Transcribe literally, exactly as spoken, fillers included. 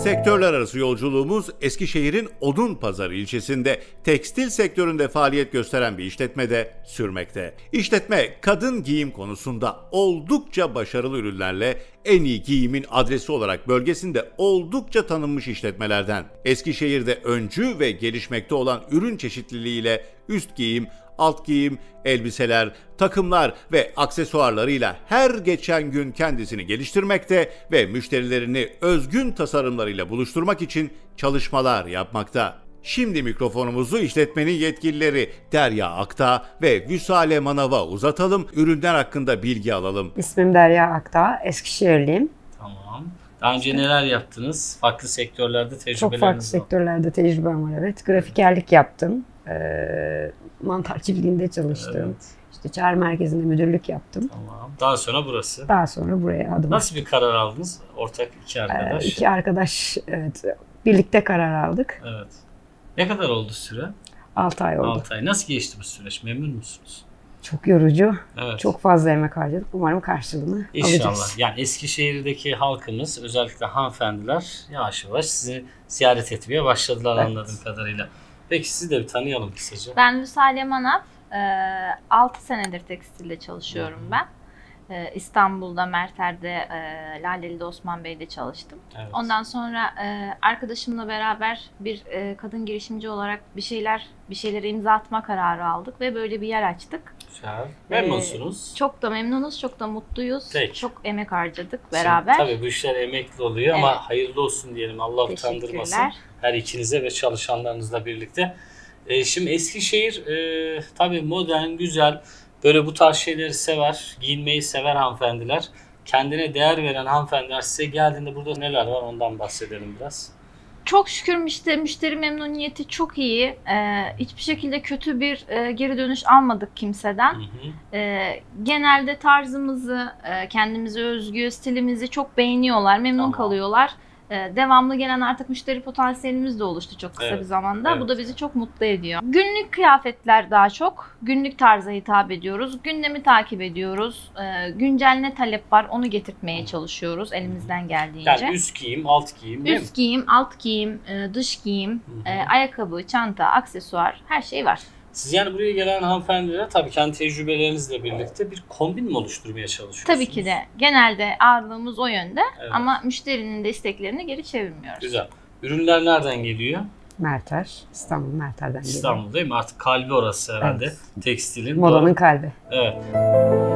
Sektörler arası yolculuğumuz Eskişehir'in Odunpazarı ilçesinde tekstil sektöründe faaliyet gösteren bir işletmede sürmekte. İşletme kadın giyim konusunda oldukça başarılı ürünlerle en iyi giyimin adresi olarak bölgesinde oldukça tanınmış işletmelerden. Eskişehir'de öncü ve gelişmekte olan ürün çeşitliliğiyle üst giyim, alt giyim, elbiseler, takımlar ve aksesuarlarıyla her geçen gün kendisini geliştirmekte ve müşterilerini özgün tasarımlarıyla buluşturmak için çalışmalar yapmakta. Şimdi mikrofonumuzu işletmenin yetkilileri Derya Aktağ ve Vüsale Manav'a uzatalım, ürünler hakkında bilgi alalım. İsmim Derya Aktağ, Eskişehirliyim. Tamam. Daha önce neler yaptınınız? Farklı sektörlerde tecrübeleriniz var. Çok farklı sektörlerde tecrübem var, evet. Grafikerlik yaptım. Ee, mantar çiftliğinde çalıştım. Evet. İşte çağrı merkezinde müdürlük yaptım. Tamam. Daha sonra burası. Daha sonra buraya adım. Nasıl bir karar aldınız? Ortak iki arkadaş. Ee, iki arkadaş, evet. Birlikte karar aldık. Evet. Ne kadar oldu süre? altı ay oldu. altı ay. Nasıl geçti bu süreç? Memnun musunuz? Çok yorucu. Evet. Çok fazla emek harcadık. Umarım karşılığını İnşallah. alacağız. Yani Eskişehir'deki halkımız, özellikle hanımefendiler yavaş yavaş sizi ziyaret etmeye başladılar, evet, anladığım kadarıyla. Peki sizi de bir tanıyalım kısaca. Ben Vüsale Manav. altı senedir tekstilde çalışıyorum Hı-hı. ben. İstanbul'da, Merter'de, Laleli'de, Osman Bey'de çalıştım. Evet. Ondan sonra arkadaşımla beraber bir kadın girişimci olarak bir şeyler bir şeylere imza atma kararı aldık ve böyle bir yer açtık. Güzel. Memnunsunuz. Çok da memnunuz, çok da mutluyuz. Peki. Çok emek harcadık beraber. Şimdi, tabii bu işler emekli oluyor, evet, ama hayırlı olsun diyelim. Allah utandırmasın her ikinize ve çalışanlarınızla birlikte. Ee, şimdi Eskişehir e, tabii modern, güzel, böyle bu tarz şeyleri sever, giyinmeyi sever hanımefendiler. Kendine değer veren hanımefendiler, size geldiğinde burada neler var ondan bahsedelim biraz. Çok şükür müşteri, müşteri memnuniyeti çok iyi. Ee, hiçbir şekilde kötü bir e, geri dönüş almadık kimseden. Hı hı. Ee, genelde tarzımızı, e, kendimize özgü stilimizi çok beğeniyorlar, memnun tamam. kalıyorlar. Ee, devamlı gelen artık müşteri potansiyelimiz de oluştu çok kısa evet. bir zamanda. Evet. Bu da bizi çok mutlu ediyor. Günlük kıyafetler daha çok. Günlük tarza hitap ediyoruz. Gündemi takip ediyoruz. Ee, güncel ne talep var onu getirtmeye çalışıyoruz elimizden geldiğince. Yani üst giyim, alt giyim değil Üst mi? giyim, alt giyim, dış giyim, e, ayakkabı, çanta, aksesuar, her şey var. Siz yani buraya gelen hanımefendilere tabii kendi tecrübelerinizle birlikte bir kombin mi oluşturmaya çalışıyorsunuz? Tabii ki de. Genelde ağırlığımız o yönde, evet, ama müşterinin de isteklerini geri çevirmiyoruz. Güzel. Ürünler nereden geliyor? Merter. İstanbul Merter'den geliyor. İstanbul değil mi? Artık kalbi orası herhalde. Evet. Tekstilin. Modanın kalbi. Evet.